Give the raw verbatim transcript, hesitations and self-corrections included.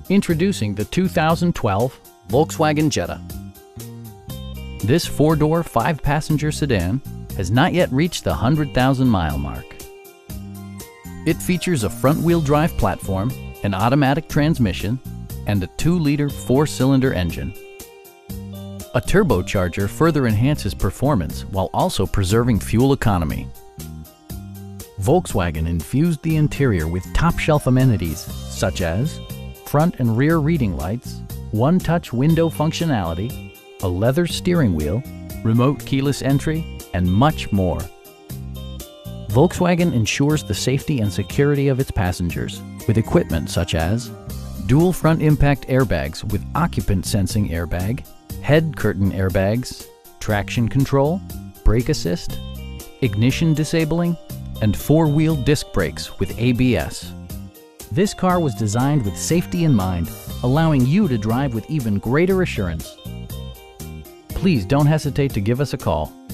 Introducing the two thousand twelve Volkswagen Jetta. This four-door, five-passenger sedan has not yet reached the one hundred thousand mile mark. It features a front-wheel drive platform, an automatic transmission, and a two liter four-cylinder engine. A turbocharger further enhances performance while also preserving fuel economy. Volkswagen infused the interior with top-shelf amenities such as front and rear reading lights, one-touch window functionality, a leather steering wheel, remote keyless entry, and much more. Volkswagen ensures the safety and security of its passengers with equipment such as dual front impact airbags with occupant sensing airbag, head curtain airbags, traction control, brake assist, ignition disabling, and four-wheel disc brakes with A B S. This car was designed with safety in mind, allowing you to drive with even greater assurance. Please don't hesitate to give us a call.